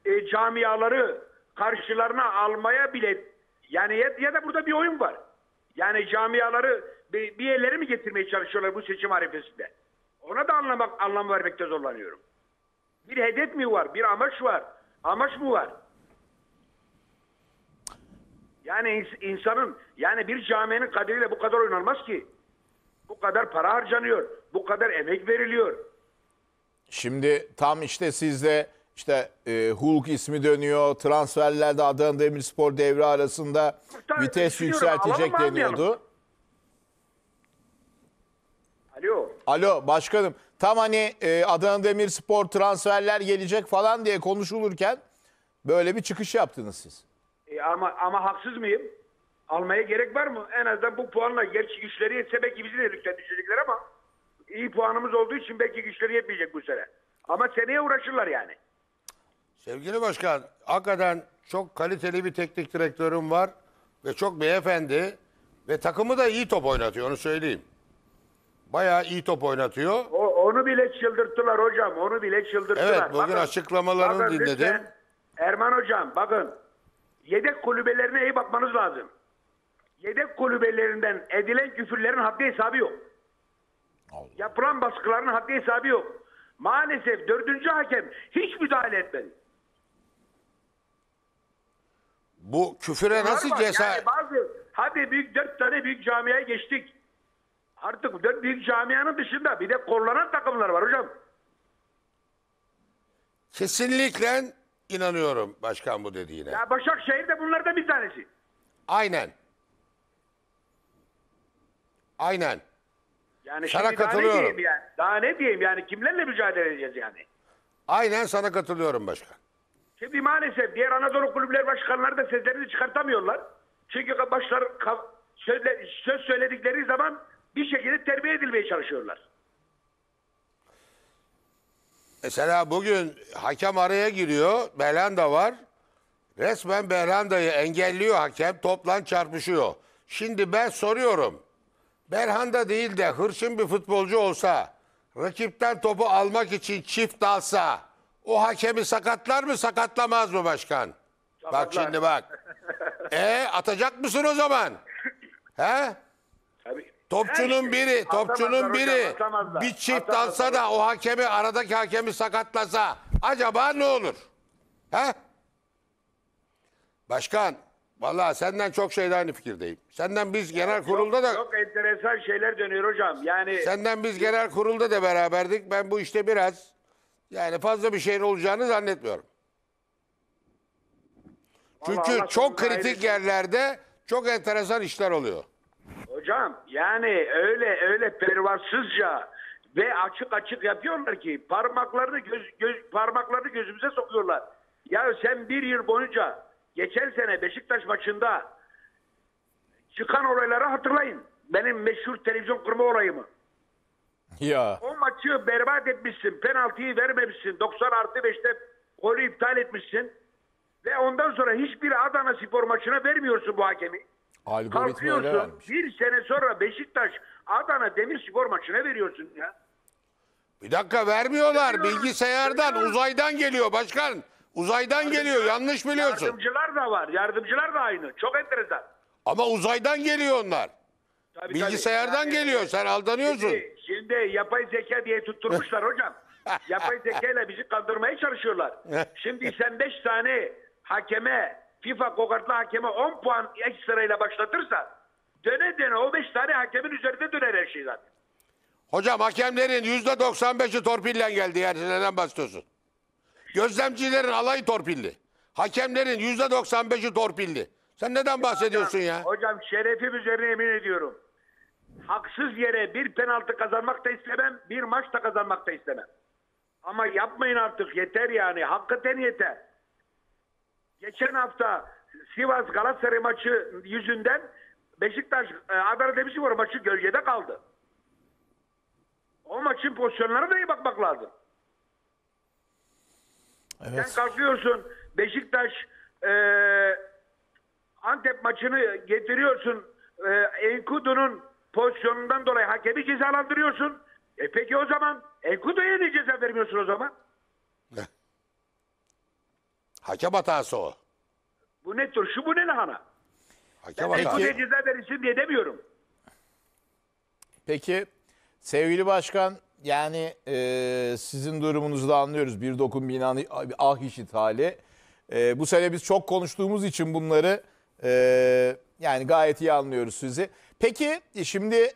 camiaları karşılarına almaya bile yani ya da burada bir oyun var. Yani camiaları bir yerlere mi getirmeye çalışıyorlar bu seçim arifesinde? Ona da anlam vermekte zorlanıyorum. Bir hedef mi var? Bir amaç var. Amaç mı var? Yani insanın yani bir caminin kaderiyle bu kadar oynanmaz ki. Bu kadar para harcanıyor. Bu kadar emek veriliyor. Şimdi tam işte sizde işte Hulk ismi dönüyor. Transferlerde Adana Demirspor devre arasında vites yükseltecek deniyordu. Alo başkanım. Tam hani Adana Demirspor transferler gelecek falan diye konuşulurken böyle bir çıkış yaptınız siz. Ama haksız mıyım? Almaya gerek var mı? En azından bu puanla gerçi güçleri yetse belki bizi de lütfen düşecekler ama iyi puanımız olduğu için belki güçleri yetmeyecek bu sene. Ama seneye uğraşırlar yani. Sevgili başkan, hakikaten çok kaliteli bir teknik direktörüm var ve çok beyefendi ve takımı da iyi top oynatıyor, onu söyleyeyim. Bayağı iyi top oynatıyor. Onu bile çıldırttılar hocam, onu bile çıldırttılar. Evet, bugün açıklamalarını dinledim. Lütfen, Erman hocam bakın, yedek kulübelerine iyi bakmanız lazım. Yedek kulübelerinden edilen küfürlerin haddi hesabı yok. Allah. Yapılan baskıların haddi hesabı yok. Maalesef 4. hakem hiç müdahale etmedi. Bu küfüre nasıl cesaret? Yani hadi 4 tane büyük camiaya geçtik. Artık 4 büyük camianın dışında bir de kollanan takımlar var hocam. Kesinlikle inanıyorum başkan bu dediğine. Ya Başakşehir de bunlardan bir tanesi. Aynen. Aynen. Yani sana şimdi katılıyorum. Daha ne diyeyim yani? Daha ne diyeyim yani? Kimlerle mücadele edeceğiz yani? Aynen sana katılıyorum başkan. Şimdi maalesef diğer Anadolu kulüpler başkanları da seslerini çıkartamıyorlar. Çünkü başlar söz söyledikleri zaman bir şekilde terbiye edilmeye çalışıyorlar. Mesela bugün hakem araya giriyor. Belhanda var. Resmen Belhanda'yı engelliyor hakem. Topla çarpışıyor. Şimdi ben soruyorum. Belhanda değil de hırçın bir futbolcu olsa, rakipten topu almak için çift dalsa, o hakemi sakatlar mı sakatlamaz mı başkan? Sakatlar. Bak şimdi bak. Atacak mısın o zaman? He? Tabii. Topçunun biri hocam, bir çift alsa da o aradaki hakemi sakatlasa acaba ne olur? He? Başkan, vallahi senden çok şeyde aynı fikirdeyim. Senden biz genel kurulda da çok enteresan şeyler dönüyor hocam. Yani senden biz genel kurulda da beraberdik. Ben bu işte biraz yani fazla bir şeyin olacağını zannetmiyorum. Çünkü çok kritik yerlerde çok enteresan işler oluyor. Hocam yani öyle pervasızca ve açık yapıyorlar ki parmaklarını gözümüze sokuyorlar. Ya sen bir yıl boyunca geçen sene Beşiktaş maçında çıkan olayları hatırlayın. Benim meşhur televizyon kırma olayımı. Ya. O maçı berbat etmişsin. Penaltıyı vermemişsin. 90+5'te golü iptal etmişsin. Ve ondan sonra hiçbir Adana Spor maçına vermiyorsun bu hakemi. Kalkıyorsun bir sene sonra Beşiktaş Adana Demirspor maçına veriyorsun ya. Bir dakika vermiyorlar. Bilgisayardan, uzaydan geliyor başkan. Uzaydan geliyor. Yanlış biliyorsun. Yardımcılar da var. Yardımcılar da aynı. Çok enteresan. Ama uzaydan geliyor onlar. Tabii, bilgisayardan yani, geliyor. Sen aldanıyorsun. Şimdi yapay zeka diye tutturmuşlar hocam. Yapay zekayla bizi kandırmaya çalışıyorlar. Şimdi sen 5 tane hakeme, FIFA kokartlı hakeme 10 puan ekstrayla başlatırsa döne o 5 tane hakemin üzerinde döner her şey zaten. Hocam hakemlerin %95'i torpille geldi yani neden bahsediyorsun? Gözlemcilerin alayı torpilli. Hakemlerin %95'i torpilli. Sen neden bahsediyorsun ya? Hocam şerefim üzerine yemin ediyorum. Haksız yere bir penaltı kazanmak da istemem, bir maç da kazanmak da istemem. Ama yapmayın artık, yeter yani. Hakikaten yeter. Geçen hafta Sivas Galatasaray maçı yüzünden Beşiktaş Adana Demirspor maçı gölgede kaldı. O maçın pozisyonlarına da iyi bakmak lazım. Evet. Sen kalkıyorsun Beşiktaş Antep maçını getiriyorsun. Enkudu'nun pozisyonundan dolayı hakemi cezalandırıyorsun. Peki o zaman Enkudu'ya niye ceza vermiyorsun o zaman? Hakem hatası o. Bu ne turşu, bu ne lahana? Hakem Ben hatası. Eku'ya ceza verilsin diye demiyorum. Peki sevgili başkan, yani sizin durumunuzu da anlıyoruz. Bir dokun binanın ah işit hali. Bu sene biz çok konuştuğumuz için bunları yani gayet iyi anlıyoruz sizi. Peki şimdi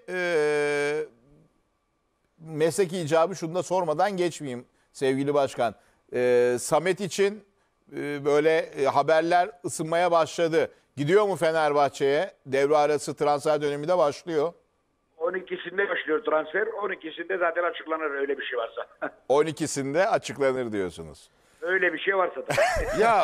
mesleki icabı şunu da sormadan geçmeyeyim sevgili başkan. Samet için böyle haberler ısınmaya başladı. Gidiyor mu Fenerbahçe'ye? Devre arası transfer dönemi de başlıyor. 12'sinde başlıyor transfer. 12'sinde zaten açıklanır öyle bir şey varsa. 12'sinde açıklanır diyorsunuz. Öyle bir şey varsa tabii. Ya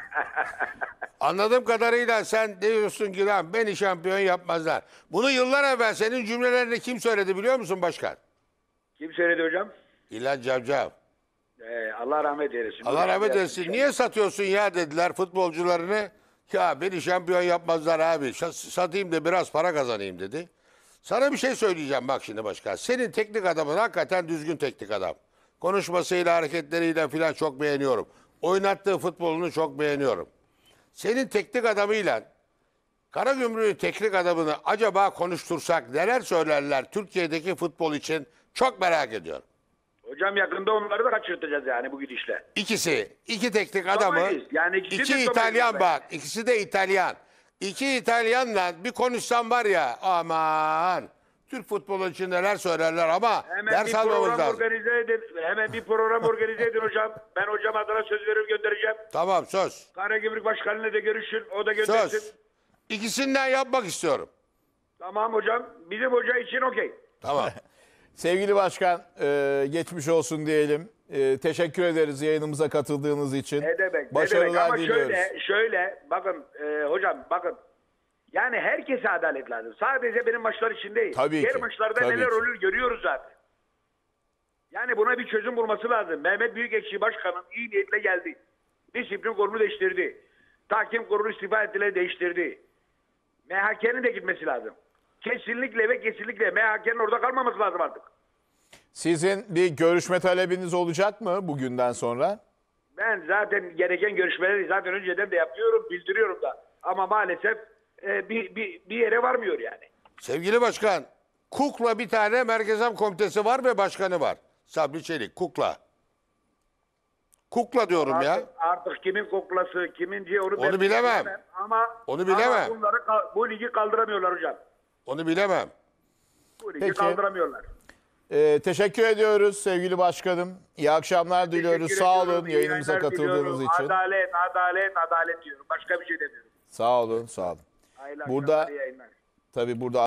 anladığım kadarıyla sen diyorsun ki lan beni şampiyon yapmazlar. Bunu yıllar evvel senin cümlelerini kim söyledi biliyor musun başkan? Kim söyledi hocam? İlhan Cavcav. Allah rahmet eylesin. Allah rahmet eylesin. Niye satıyorsun ya dediler futbolcularını. Ya beni şampiyon yapmazlar abi. Satayım da biraz para kazanayım dedi. Sana bir şey söyleyeceğim bak şimdi başkan. Senin teknik adamın hakikaten düzgün teknik adam. Konuşmasıyla, hareketleriyle falan çok beğeniyorum. Oynattığı futbolunu çok beğeniyorum. Senin teknik adamıyla Karagümrük'ün teknik adamını acaba konuştursak neler söylerler Türkiye'deki futbol için çok merak ediyorum. Hocam yakında onları da kaçırtacağız yani bu gidişle. İki teknik adamı, Tutamayız. Yani ikisi de iki tutamayız İtalyan ben. bak, ikisi de İtalyan. İki İtalyanla bir konuşsam var ya aman Türk futbolu için neler söylerler ama Hemen ders bir almamız program lazım. organize edin. Hemen bir program organize edin hocam. Ben hocam adına söz verip göndereceğim. Tamam söz. Karagümrük Başkanı'yla da görüşün. O da göndersin. Söz. İkisinden yapmak istiyorum. Tamam hocam. Bizim hoca için okey. Tamam. Sevgili başkan, geçmiş olsun diyelim. Teşekkür ederiz yayınımıza katıldığınız için. Ne demek? Başarılar ne demek? Ama diliyoruz. şöyle bakın hocam bakın. Yani herkese adalet lazım. Sadece benim maçlar için değil. Tabii Diğer ki, maçlarda tabii neler ki. olur görüyoruz zaten. Yani buna bir çözüm bulması lazım. Mehmet Büyükekşi Başkan'ın iyi niyetle geldi. Disiplin kurulu değiştirdi. Tahkim kurulu istifa ettiler, değiştirdi. MHK'nin de gitmesi lazım. Kesinlikle ve kesinlikle MHK'nin orada kalmaması lazım artık. Sizin bir görüşme talebiniz olacak mı bugünden sonra? Ben zaten gereken görüşmeleri zaten önceden de yapıyorum, bildiriyorum da. Ama maalesef bir yere varmıyor yani. Sevgili başkan, KUK'la bir tane Merkezam Komitesi var ve başkanı var. Sabri Çelik, KUK'la. KUK'la diyorum ya. Artık kimin koklası, kimin diye onu ben bilemem. Ama, Onu bilemem. Ama bu ligi kaldıramıyorlar hocam. Onu bilemem. Bu ligi Peki. kaldıramıyorlar. Teşekkür ediyoruz sevgili başkanım. İyi akşamlar diliyoruz. Teşekkür Sağ ediyorum, olun iyi yayınımıza yayınlar katıldığınız diliyorum. için. Adalet diyorum. Başka bir şey demiyorum. Sağ olun, sağ olun. Hayırlı Burada akşamlar, iyi yayınlar. tabii burada